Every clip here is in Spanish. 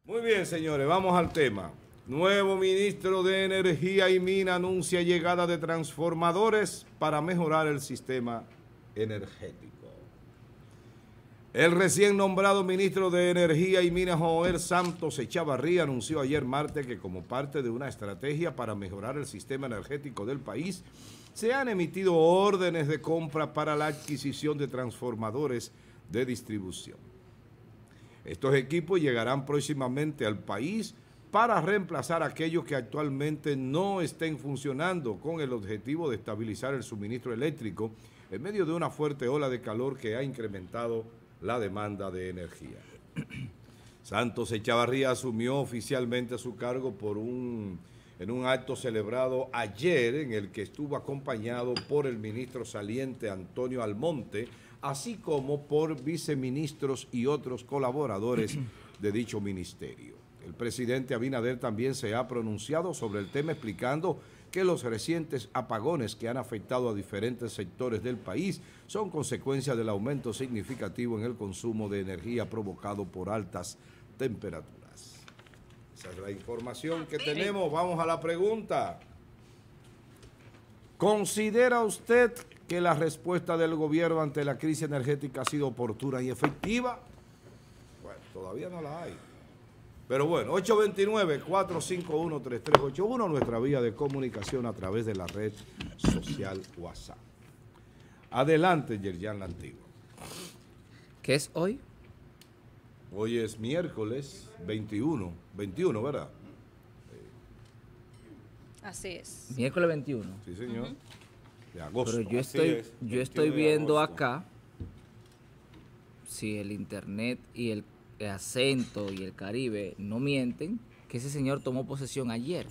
Muy bien, señores, vamos al tema. Nuevo ministro de Energía y Mina anuncia llegada de transformadores para mejorar el sistema energético. El recién nombrado ministro de Energía y Minas, Joel Santos Echavarría, anunció ayer martes que como parte de una estrategia para mejorar el sistema energético del país, se han emitido órdenes de compra para la adquisición de transformadores de distribución. Estos equipos llegarán próximamente al país para reemplazar aquellos que actualmente no estén funcionando con el objetivo de estabilizar el suministro eléctrico en medio de una fuerte ola de calor que ha incrementado la demanda de energía. Santos Echavarría asumió oficialmente su cargo en un acto celebrado ayer en el que estuvo acompañado por el ministro saliente Antonio Almonte, así como por viceministros y otros colaboradores de dicho ministerio. El presidente Abinader también se ha pronunciado sobre el tema, explicando que los recientes apagones que han afectado a diferentes sectores del país son consecuencia del aumento significativo en el consumo de energía provocado por altas temperaturas. Esa es la información que tenemos. Vamos a la pregunta. ¿Considera usted que la respuesta del gobierno ante la crisis energética ha sido oportuna y efectiva? Bueno, todavía no la hay. Pero bueno, 829-451-3381, nuestra vía de comunicación a través de la red social WhatsApp. Adelante, Yerjan La Antigua. ¿Qué es hoy? Hoy es miércoles 21, ¿verdad? Así es. Miércoles 21. Sí, señor. De agosto. Pero yo estoy viendo acá si el internet y el acento y el Caribe no mienten, que ese señor tomó posesión ayer.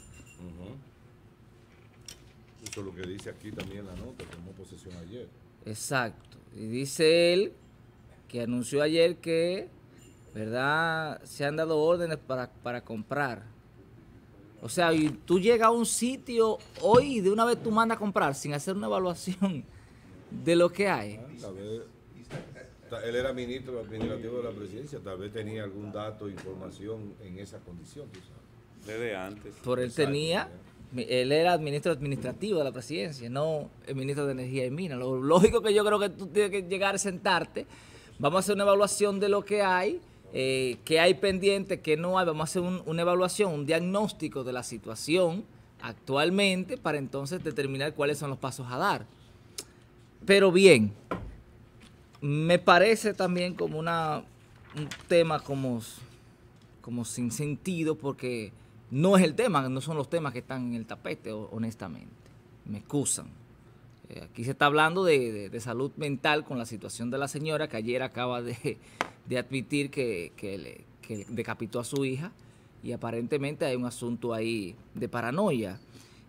Eso es lo que dice aquí también la nota, tomó posesión ayer. Exacto. Y dice él que anunció ayer que, ¿verdad?, se han dado órdenes para comprar. O sea, y tú llegas a un sitio hoy y de una vez tú mandas a comprar sin hacer una evaluación de lo que hay. Él era ministro administrativo de la presidencia, tal vez tenía algún dato, información en esa condición, tú sabes. Desde antes. Por él tenía, él era ministro administrativo de la presidencia, no el ministro de Energía y Minas. Lo lógico que yo creo que tú tienes que llegar a sentarte, vamos a hacer una evaluación de lo que hay pendiente, qué no hay, vamos a hacer una evaluación, un diagnóstico de la situación actualmente para entonces determinar cuáles son los pasos a dar. Pero bien, me parece también como un tema como sin sentido, porque no es el tema, no son los temas que están en el tapete, honestamente. Me excusan. Aquí se está hablando de salud mental con la situación de la señora que ayer acaba de admitir que decapitó a su hija, y aparentemente hay un asunto ahí de paranoia.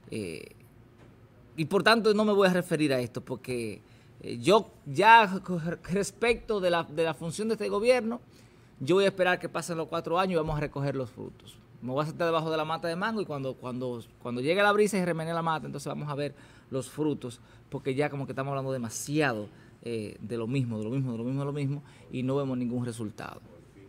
Y por tanto no me voy a referir a esto porque yo ya respecto de la función de este gobierno, yo voy a esperar que pasen los 4 años y vamos a recoger los frutos. Me voy a sentar debajo de la mata de mango y cuando llegue la brisa y remene la mata, entonces vamos a ver los frutos, porque ya como que estamos hablando demasiado de lo mismo, y no vemos ningún resultado.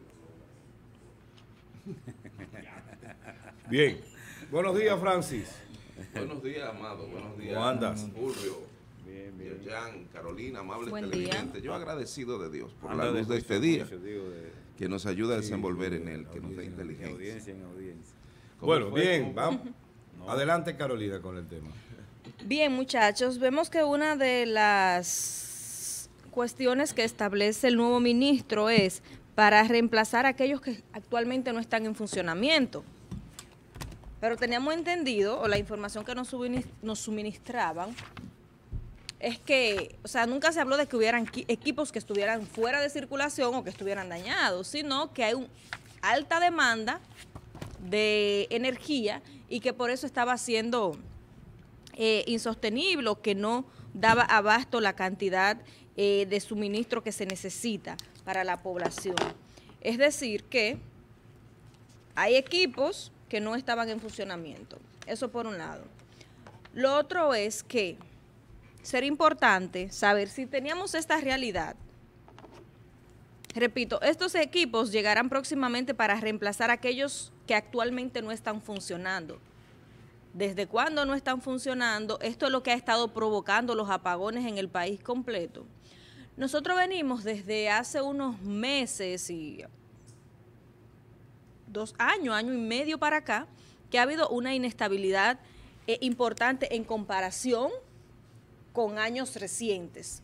Bien. Buenos días, Francis. Buenos días, Amado. Buenos días. ¿Cómo andas? Fulvio, Bien. Yerjan, Carolina, amables Buen televidentes. Yo agradecido de Dios por la luz de este día, que nos ayuda a desenvolver en él, que nos da inteligencia. En audiencia. Bueno, bien, vamos. Adelante, Carolina, con el tema. Bien, muchachos, vemos que una de las cuestiones que establece el nuevo ministro es para reemplazar a aquellos que actualmente no están en funcionamiento. Pero teníamos entendido, o la información que nos suministraban, es que, o sea, nunca se habló de que hubieran equipos que estuvieran fuera de circulación o que estuvieran dañados, sino que hay una alta demanda de energía y que por eso estaba siendo insostenible, o que no daba abasto la cantidad de suministro que se necesita para la población. Es decir, que hay equipos que no estaban en funcionamiento. Eso por un lado. Lo otro es que sería importante saber si teníamos esta realidad, Repito, estos equipos llegarán próximamente para reemplazar aquellos que actualmente no están funcionando. ¿Desde cuándo no están funcionando? Esto es lo que ha estado provocando los apagones en el país completo. Nosotros venimos desde hace unos meses y 2 años, año y medio para acá, que ha habido una inestabilidad importante en comparación con años recientes.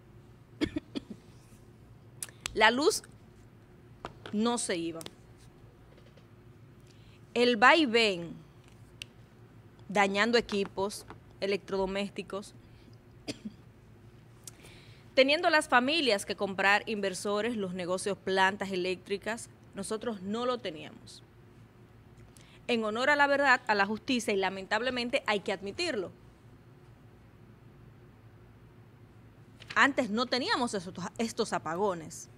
La luz no se iba. El va y ven, dañando equipos, electrodomésticos, teniendo las familias que comprar inversores, los negocios, plantas eléctricas, nosotros no lo teníamos. En honor a la verdad, a la justicia, y lamentablemente hay que admitirlo. Antes no teníamos estos apagones.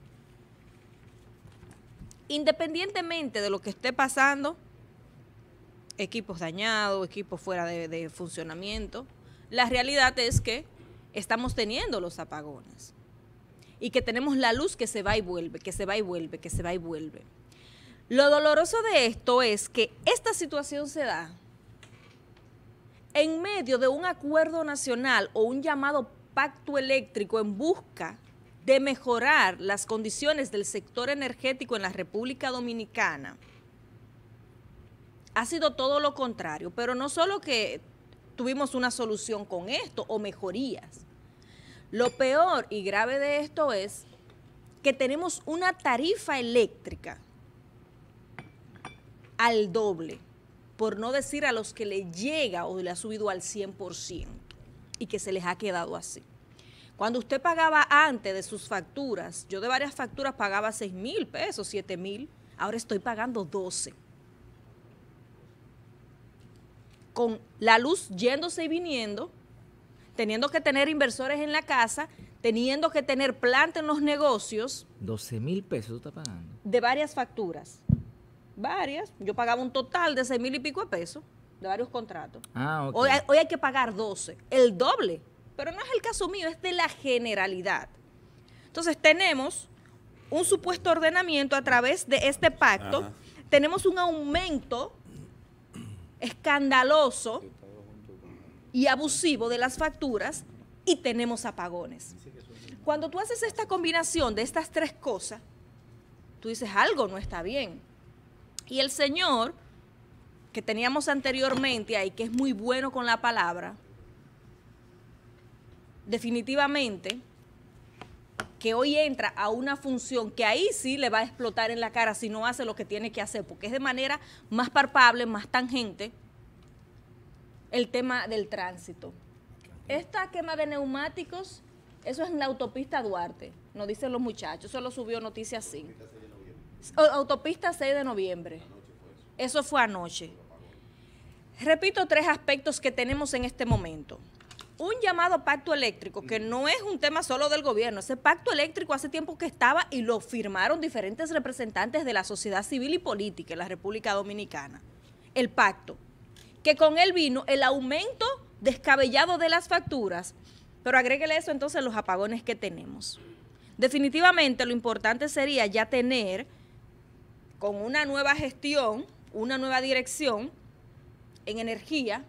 Independientemente de lo que esté pasando, equipos dañados, equipos fuera de funcionamiento, la realidad es que estamos teniendo los apagones y que tenemos la luz que se va y vuelve, que se va y vuelve, que se va y vuelve. Lo doloroso de esto es que esta situación se da en medio de un acuerdo nacional o un llamado pacto eléctrico en busca de mejorar las condiciones del sector energético en la República Dominicana. Ha sido todo lo contrario, pero no solo que tuvimos una solución con esto o mejorías. Lo peor y grave de esto es que tenemos una tarifa eléctrica al doble, por no decir a los que le llega o le ha subido al 100% y que se les ha quedado así. Cuando usted pagaba antes de sus facturas, yo de varias facturas pagaba 6,000 pesos, 7,000, ahora estoy pagando 12. Con la luz yéndose y viniendo, teniendo que tener inversores en la casa, teniendo que tener planta en los negocios. 12,000 pesos tú estás pagando. De varias facturas. Varias. Yo pagaba un total de 6,000 y pico de pesos de varios contratos. Ah, ok. Hoy hay que pagar 12, el doble. Pero no es el caso mío, es de la generalidad. Entonces tenemos un supuesto ordenamiento a través de este pacto. Ajá. Tenemos un aumento escandaloso y abusivo de las facturas y tenemos apagones. Cuando tú haces esta combinación de estas tres cosas, tú dices algo no está bien. Y el señor que teníamos anteriormente ahí, que es muy bueno con la palabra, definitivamente que hoy entra a una función que ahí sí le va a explotar en la cara si no hace lo que tiene que hacer, porque es de manera más palpable, más tangente, el tema del tránsito. Esta quema de neumáticos, eso es en la autopista Duarte, nos dicen los muchachos, eso lo subió Noticias 5. Autopista 6 de noviembre. Eso fue anoche. Repito 3 aspectos que tenemos en este momento. Un llamado pacto eléctrico, que no es un tema solo del gobierno, ese pacto eléctrico hace tiempo que estaba y lo firmaron diferentes representantes de la sociedad civil y política en la República Dominicana. El pacto, que con él vino el aumento descabellado de las facturas, pero agréguele eso entonces los apagones que tenemos. Definitivamente lo importante sería ya tener con una nueva gestión, una nueva dirección en energía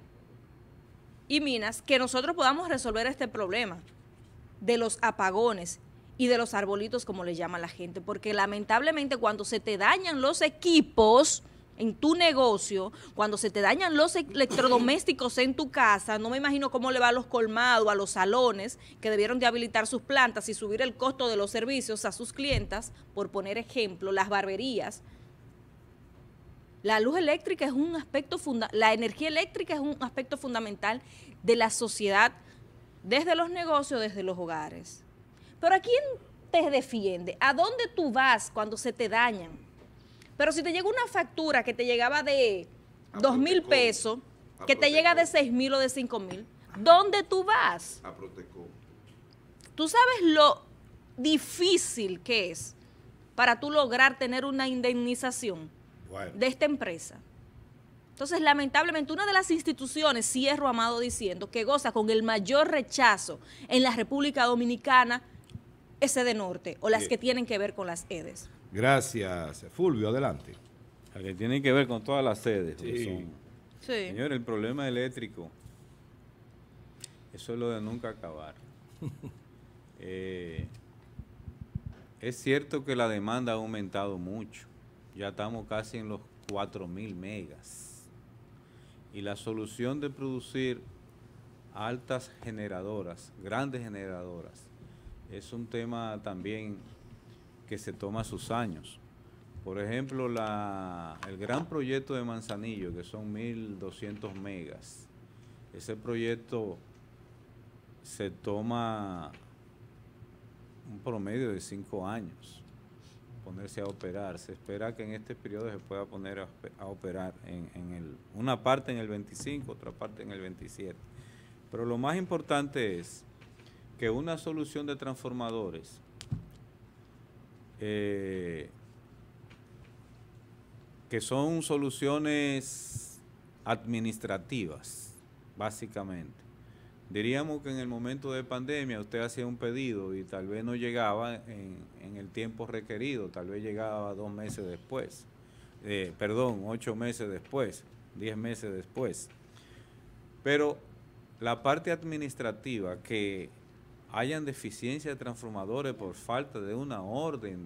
y minas, que nosotros podamos resolver este problema de los apagones y de los arbolitos, como le llama la gente, porque lamentablemente cuando se te dañan los equipos en tu negocio, cuando se te dañan los electrodomésticos en tu casa, no me imagino cómo le va a los colmados, a los salones, que debieron de habilitar sus plantas y subir el costo de los servicios a sus clientas, por poner ejemplo, las barberías. La luz eléctrica es un aspecto la energía eléctrica es un aspecto fundamental de la sociedad, desde los negocios, desde los hogares. Pero ¿a quién te defiende? ¿A dónde tú vas cuando se te dañan? Pero si te llega una factura que te llegaba de 2,000 pesos, que te llega de 6,000 o de 5,000, ¿dónde tú vas? A Protecom. Tú sabes lo difícil que es para tú lograr tener una indemnización de esta empresa. Entonces, lamentablemente, una de las instituciones, cierro, Amado, diciendo, que goza con el mayor rechazo en la República Dominicana, es sede norte o las Bien. que tienen que ver con las EDES. Gracias. Fulvio, adelante. La que tiene que ver con todas las sedes. Sí. Señor, el problema eléctrico, eso es lo de nunca acabar. Es cierto que la demanda ha aumentado mucho. Ya estamos casi en los 4.000 megas. Y la solución de producir altas generadoras, grandes generadoras, es un tema también que se toma sus años. Por ejemplo, el gran proyecto de Manzanillo, que son 1.200 megas, ese proyecto se toma un promedio de 5 años ponerse a operar. Se espera que en este periodo se pueda poner a operar una parte en el 25, otra parte en el 27. Pero lo más importante es que una solución de transformadores que son soluciones administrativas, básicamente. Diríamos que en el momento de pandemia usted hacía un pedido y tal vez no llegaba en el tiempo requerido, tal vez llegaba 2 meses después, 8 meses después, 10 meses después. Pero la parte administrativa, que hayan deficiencia de transformadores por falta de una orden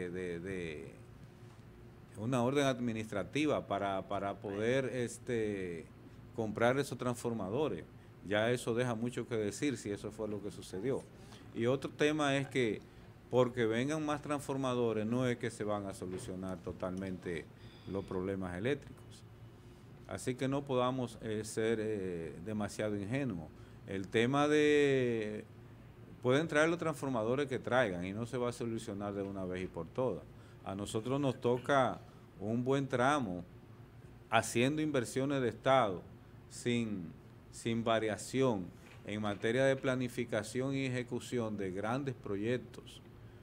una orden administrativa para poder comprar esos transformadores. Ya eso deja mucho que decir si eso fue lo que sucedió. Y otro tema es que porque vengan más transformadores no es que se van a solucionar totalmente los problemas eléctricos. Así que no podamos ser demasiado ingenuos. El tema de... Pueden traer los transformadores que traigan y no se va a solucionar de una vez y por todas. A nosotros nos toca un buen tramo haciendo inversiones de Estado sin variación en materia de planificación y ejecución de grandes proyectos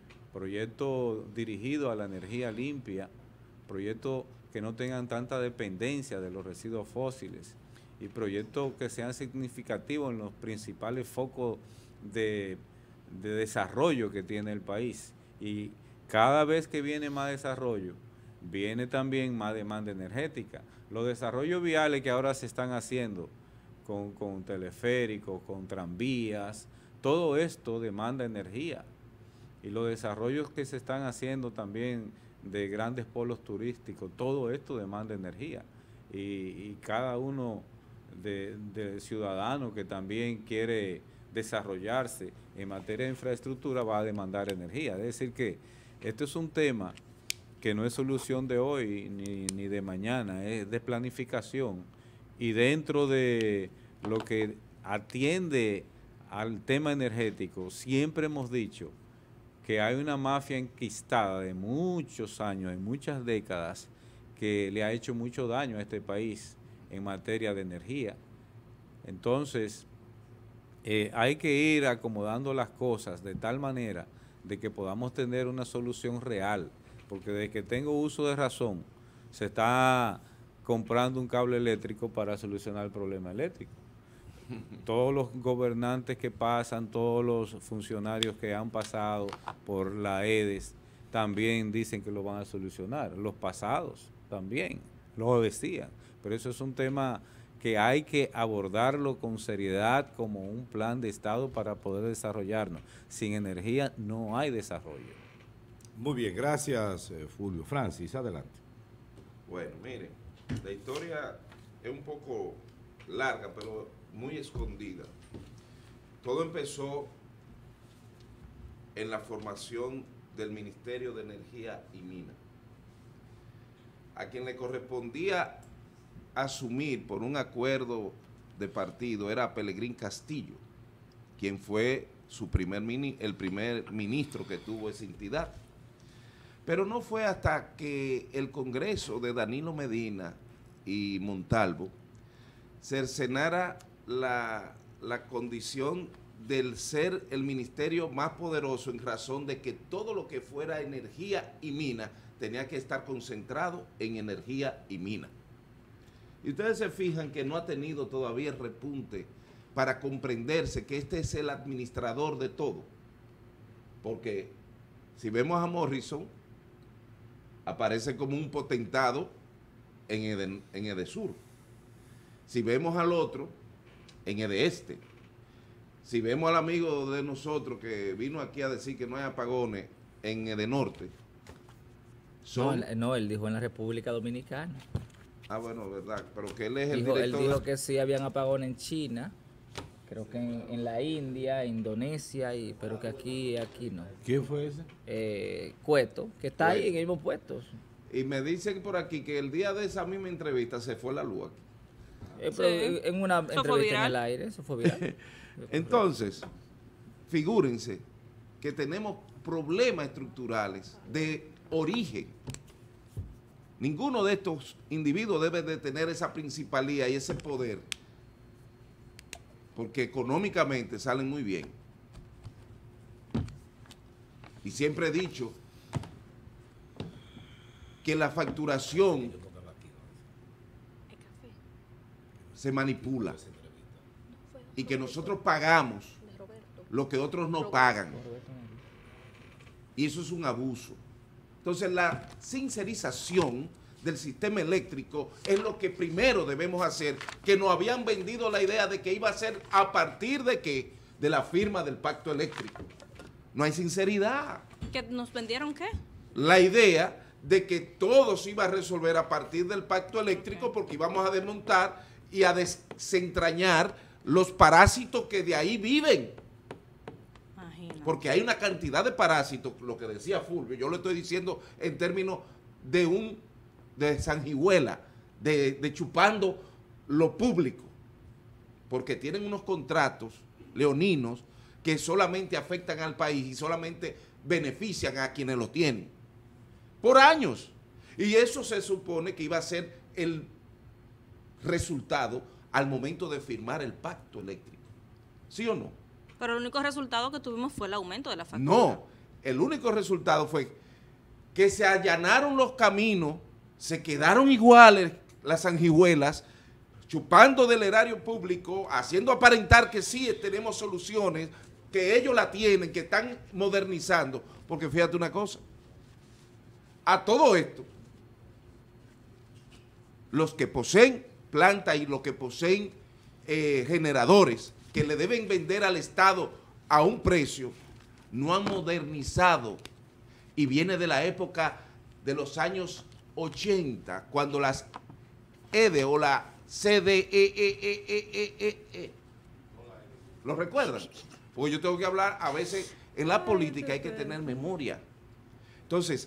dirigidos a la energía limpia, proyectos que no tengan tanta dependencia de los residuos fósiles y proyectos que sean significativos en los principales focos de desarrollo que tiene el país. Y cada vez que viene más desarrollo, viene también más demanda energética. Los desarrollos viales que ahora se están haciendo con teleféricos, con tranvías, todo esto demanda energía. Y los desarrollos que se están haciendo también de grandes polos turísticos, todo esto demanda energía. Y cada uno de ciudadanos que también quiere desarrollarse en materia de infraestructura va a demandar energía. Es decir que esto es un tema que no es solución de hoy ni de mañana, es de planificación. Y dentro de lo que atiende al tema energético, siempre hemos dicho que hay una mafia enquistada de muchos años, de muchas décadas, que le ha hecho mucho daño a este país en materia de energía. Entonces, hay que ir acomodando las cosas de tal manera de que podamos tener una solución real, porque desde que tengo uso de razón, se está comprando un cable eléctrico para solucionar el problema eléctrico. Todos los gobernantes que pasan, todos los funcionarios que han pasado por la EDES, también dicen que lo van a solucionar. Los pasados también lo decían, pero eso es un tema que hay que abordarlo con seriedad como un plan de Estado para poder desarrollarnos. Sin energía no hay desarrollo. Muy bien, gracias Fulvio. Francis, adelante. Bueno, miren, la historia es un poco larga, pero muy escondida. Todo empezó en la formación del Ministerio de Energía y Minas, a quien le correspondía asumir por un acuerdo de partido era a Pelegrín Castillo, quien fue el primer ministro que tuvo esa entidad. Pero no fue hasta que el Congreso de Danilo Medina y Montalvo cercenara la condición del ser el ministerio más poderoso en razón de que todo lo que fuera energía y mina tenía que estar concentrado en energía y mina. Y ustedes se fijan que no ha tenido todavía el repunte para comprenderse que este es el administrador de todo. Porque si vemos a Morrison, aparece como un potentado en Edesur. Si vemos al otro, en Edeste. Si vemos al amigo de nosotros que vino aquí a decir que no hay apagones en Edenorte. No, él dijo en la República Dominicana. Ah, bueno, verdad, pero que él es el Él director. dijo que sí habían apagones en China, creo que en la India, Indonesia, pero que aquí no. ¿Quién fue ese? Cueto, que está ahí Cueto. en el mismo puesto. Y me dicen por aquí que el día de esa misma entrevista se fue la luz aquí. Pero en una Eso fue entrevista en viral. el aire, eso fue viral. Entonces, figúrense que tenemos problemas estructurales de origen. Ninguno de estos individuos debe de tener esa principalía y ese poder, porque económicamente salen muy bien. Y siempre he dicho que la facturación se manipula y que nosotros pagamos lo que otros no pagan. Y eso es un abuso. Entonces, la sincerización del sistema eléctrico es lo que primero debemos hacer, que nos habían vendido la idea de que iba a ser a partir de ¿qué? De la firma del pacto eléctrico. No hay sinceridad. ¿Que nos vendieron qué? La idea de que todo se iba a resolver a partir del pacto eléctrico porque íbamos a desmontar y a desentrañar los parásitos que de ahí viven. Imagínate. Porque hay una cantidad de parásitos, lo que decía Fulvio, yo lo estoy diciendo en términos de sanguijuela, de chupando lo público, porque tienen unos contratos leoninos que solamente afectan al país y solamente benefician a quienes lo tienen, por años. Y eso se supone que iba a ser el resultado al momento de firmar el pacto eléctrico. ¿Sí o no? Pero el único resultado que tuvimos fue el aumento de la factura. No, el único resultado fue que se allanaron los caminos, se quedaron iguales las sanguijuelas, chupando del erario público, haciendo aparentar que sí tenemos soluciones, que ellos la tienen, que están modernizando. Porque fíjate una cosa, a todo esto, los que poseen plantas y los que poseen generadores que le deben vender al Estado a un precio, no han modernizado, y viene de la época de los años 80, cuando las EDE o la CDE, ¿lo recuerdan? Porque yo tengo que hablar, a veces en la política hay que tener memoria. Entonces,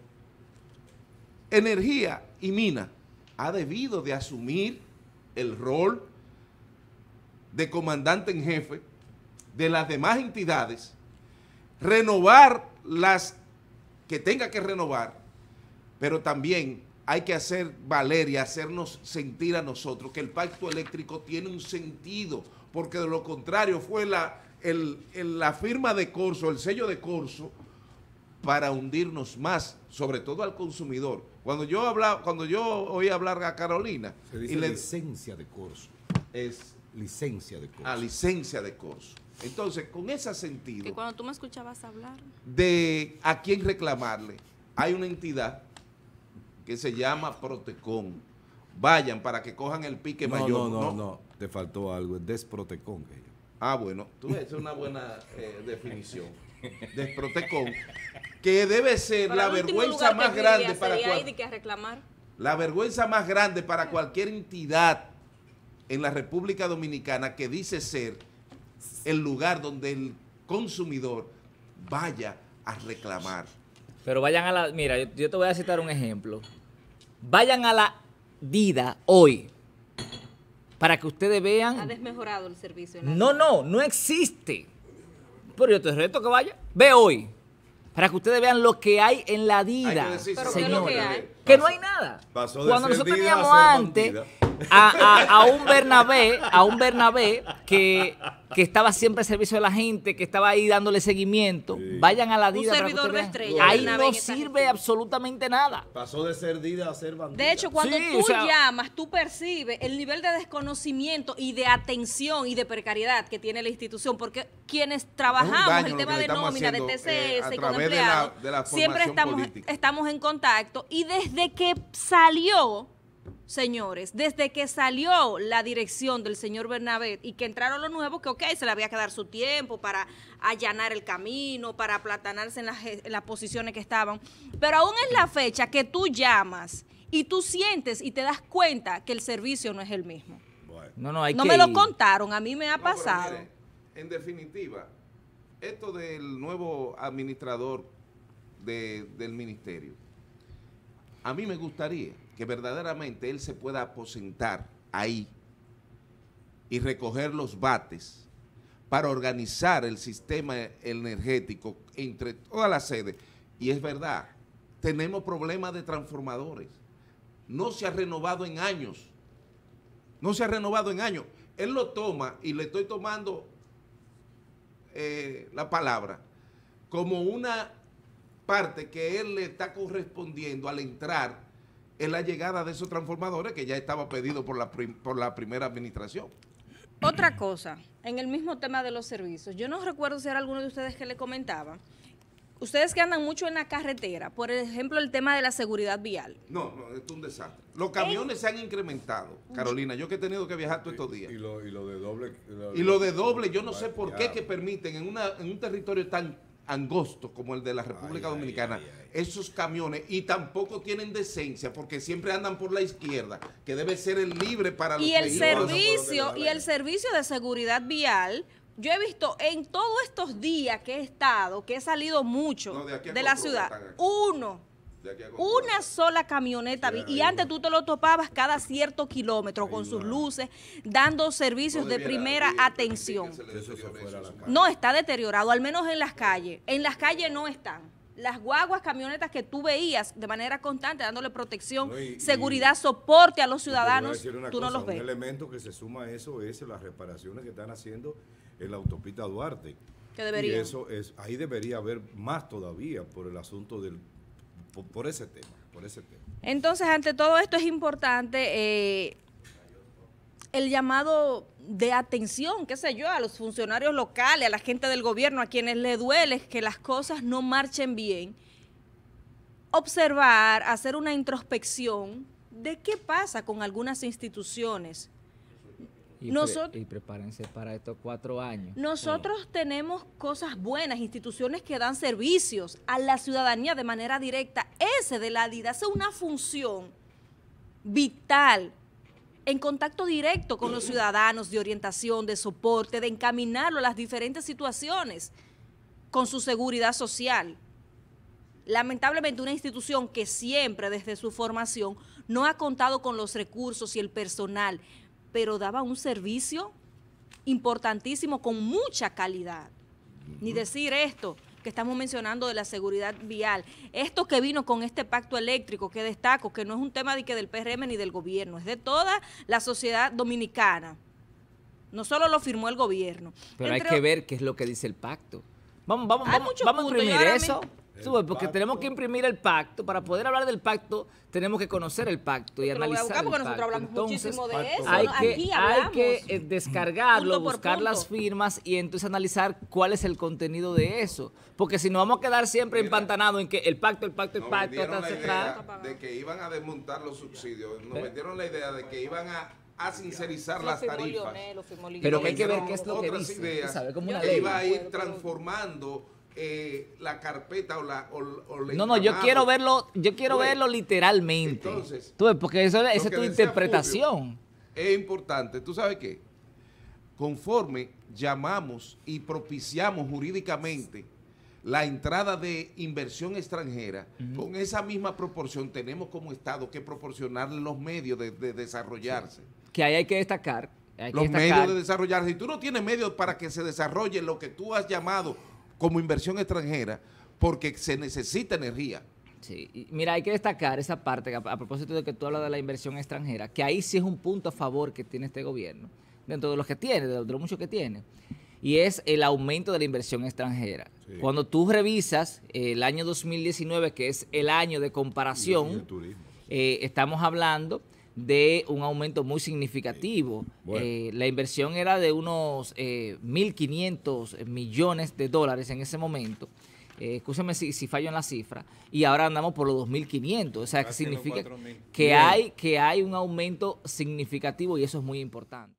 Energía y Mina ha debido de asumir el rol de comandante en jefe de las demás entidades, renovar las que tenga que renovar, pero también hay que hacer valer y hacernos sentir a nosotros que el pacto eléctrico tiene un sentido, porque de lo contrario fue la firma de Corso, el sello de Corso, para hundirnos más, sobre todo al consumidor. Cuando yo oí hablar a Carolina, Se dice licencia de curso. es Licencia de curso. a licencia de Corso. Entonces, con ese sentido Y cuando tú me escuchabas hablar, de a quién reclamarle, hay una entidad que se llama Protecon. Vayan para que cojan el pique mayor. No, te faltó algo, es Desprotecon. Ah, bueno, tú ves, es una buena definición. Desprotecon, que debe ser para la el último vergüenza lugar más que grande iría para sería ahí de que a reclamar. la vergüenza más grande para cualquier entidad en la República Dominicana que dice ser el lugar donde el consumidor vaya a reclamar. Pero vayan a la... Mira, yo te voy a citar un ejemplo. Vayan a la DIDA hoy para que ustedes Ha vean... desmejorado el servicio. No existe. Pero yo te reto que vaya. Ve hoy. Para que ustedes vean lo que hay en la DIDA, Hay que decir, Pero ¿qué es lo señores. que hay? Que no hay nada. Pasó de Cuando ser nosotros DIDA a teníamos ser antes, bandida. a un Bernabé que estaba siempre al servicio de la gente, que estaba ahí dándole seguimiento. Sí. Vayan a la DIDA. Un servidor de estrella. Ahí no sirve absolutamente nada. Pasó de ser DIDA a ser bandida. De hecho, cuando tú llamas, tú percibes el nivel de desconocimiento y de atención y de precariedad que tiene la institución, porque quienes trabajamos el tema de nómina, de TCS, con empleados, siempre estamos en contacto, y desde que salió, señores, desde que salió la dirección del señor Bernabé y que entraron los nuevos, que se le había que dar su tiempo para allanar el camino, para aplatanarse en las posiciones que estaban, pero aún es la fecha que tú llamas y tú sientes y te das cuenta que el servicio no es el mismo. Bueno. No me lo contaron, a mí me ha pasado. Mire, en definitiva, esto del nuevo administrador del ministerio, a mí me gustaría que verdaderamente él se pueda aposentar ahí y recoger los bates para organizar el sistema energético entre todas las sedes. Y es verdad, tenemos problemas de transformadores. No se ha renovado en años. No se ha renovado en años. Él lo toma, y le estoy tomando la palabra, como una parte que él le está correspondiendo al entrar en la llegada de esos transformadores que ya estaba pedido por la primera administración. Otra cosa, en el mismo tema de los servicios, yo no recuerdo si era alguno de ustedes que le comentaba, ustedes que andan mucho en la carretera, por ejemplo, el tema de la seguridad vial. No, esto es un desastre. Los camiones se han incrementado, Carolina, yo que he tenido que viajar todos estos días. Y lo de doble. Y lo de doble, yo no sé por qué que permiten en un territorio tan angosto como el de la República Dominicana, esos camiones, y tampoco tienen decencia porque siempre andan por la izquierda, que debe ser el libre para los vehículos. Y el servicio de seguridad vial, yo he visto en todos estos días que he estado, que he salido mucho de la ciudad, una sola camioneta, y antes tú te lo topabas cada cierto kilómetro con sus luces, dando servicios de primera atención. No está deteriorado, al menos en las calles. En las calles no están. Las guaguas, camionetas que tú veías de manera constante, dándole protección, seguridad, soporte a los ciudadanos, tú no los ves. Un elemento que se suma a eso es las reparaciones que están haciendo en la autopista Duarte. Que debería. Y eso ahí debería haber más todavía por el asunto por ese tema. Entonces, ante todo esto es importante el llamado de atención, qué sé yo, a los funcionarios locales, a la gente del gobierno, a quienes les duele que las cosas no marchen bien, observar, hacer una introspección de qué pasa con algunas instituciones. Y prepárense para estos 4 años. Nosotros tenemos cosas buenas, instituciones que dan servicios a la ciudadanía de manera directa. Ese de la DIDA hace una función vital, en contacto directo con los ciudadanos, de orientación, de soporte, de encaminarlo a las diferentes situaciones con su seguridad social. Lamentablemente, una institución que siempre desde su formación no ha contado con los recursos y el personal, pero daba un servicio importantísimo con mucha calidad. Ni decir esto que estamos mencionando de la seguridad vial, esto que vino con este pacto eléctrico, que destaco, que no es un tema del PRM ni del gobierno, es de toda la sociedad dominicana. No solo lo firmó el gobierno. Pero hay que ver qué es lo que dice el pacto. Vamos a imprimir eso. Porque tenemos que imprimir el pacto. Para poder hablar del pacto, tenemos que conocer el pacto y analizar el pacto. Porque nosotros hablamos muchísimo de eso. Hay que descargarlo, buscar las firmas y entonces analizar cuál es el contenido de eso. Porque si no vamos a quedar siempre empantanados en que el pacto, vendieron la idea de que iban a desmontar los subsidios. Nos vendieron la idea de que iban a sincerizar las tarifas. Pero hay que ver qué es lo que dice. Ideas que iba a ir transformando la carpeta yo quiero verlo literalmente. Entonces, porque esa es tu interpretación. Fulvio, es importante. ¿Tú sabes qué? Conforme llamamos y propiciamos jurídicamente la entrada de inversión extranjera, con esa misma proporción tenemos como Estado que proporcionarle los medios de desarrollarse. Que ahí hay que destacar. Los medios de desarrollarse. Si tú no tienes medios para que se desarrolle lo que tú has llamado como inversión extranjera, porque se necesita energía. Sí, y mira, hay que destacar esa parte, a propósito de que tú hablas de la inversión extranjera, que ahí sí es un punto a favor que tiene este gobierno, dentro de los que tiene, de lo mucho que tiene, y es el aumento de la inversión extranjera. Sí. Cuando tú revisas el año 2019, que es el año de comparación, y el turismo, estamos hablando de un aumento muy significativo. Bueno. La inversión era de unos 1.500 millones de dólares en ese momento. Escúchame si fallo en la cifra, y ahora andamos por los 2.500, o sea, que significa que hay un aumento significativo y eso es muy importante.